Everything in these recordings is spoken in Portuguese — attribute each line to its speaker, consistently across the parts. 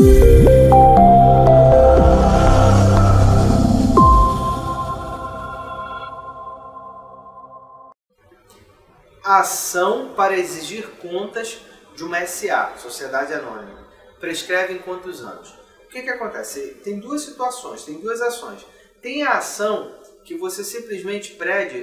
Speaker 1: Ação para exigir contas de uma SA, Sociedade Anônima. Prescreve em quantos anos? O que acontece? Tem duas situações, tem duas ações. Tem a ação que você simplesmente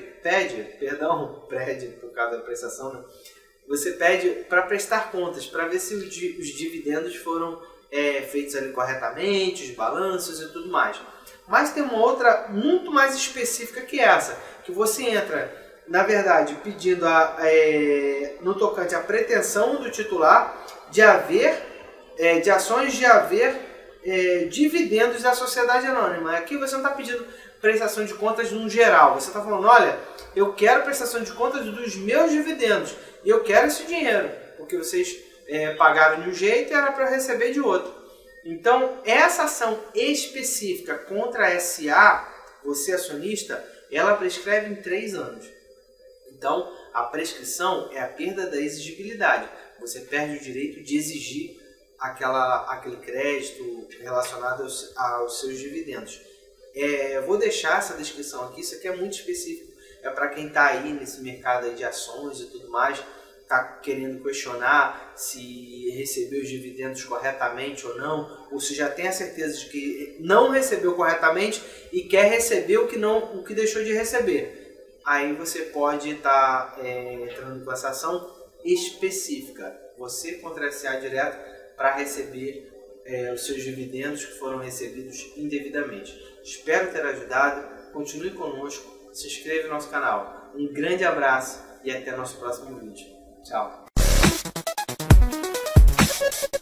Speaker 1: pede por causa da prestação, né? Você pede para prestar contas, para ver se os dividendos foram feitos ali corretamente, os balanços e tudo mais. Mas tem uma outra muito mais específica que essa, que você entra, na verdade, pedindo no tocante à pretensão do titular de ações de haver dividendos da sociedade anônima. Aqui você não está pedindo prestação de contas no geral, você está falando, olha, eu quero prestação de contas dos meus dividendos e eu quero esse dinheiro, porque vocês pagaram de um jeito e era para receber de outro. Então, essa ação específica contra a SA, você acionista, ela prescreve em 3 anos. Então, a prescrição é a perda da exigibilidade. Você perde o direito de exigir aquele crédito relacionado aos seus dividendos. Vou deixar essa descrição aqui, isso aqui é muito específico. É para quem está aí nesse mercado aí de ações e tudo mais, está querendo questionar se recebeu os dividendos corretamente ou não, ou se já tem a certeza de que não recebeu corretamente e quer receber o que deixou de receber. Aí você pode estar entrando com essa ação específica, você contra a SA direto, para receber os seus dividendos que foram recebidos indevidamente. Espero ter ajudado, continue conosco, se inscreva no nosso canal. Um grande abraço e até nosso próximo vídeo. Tchau!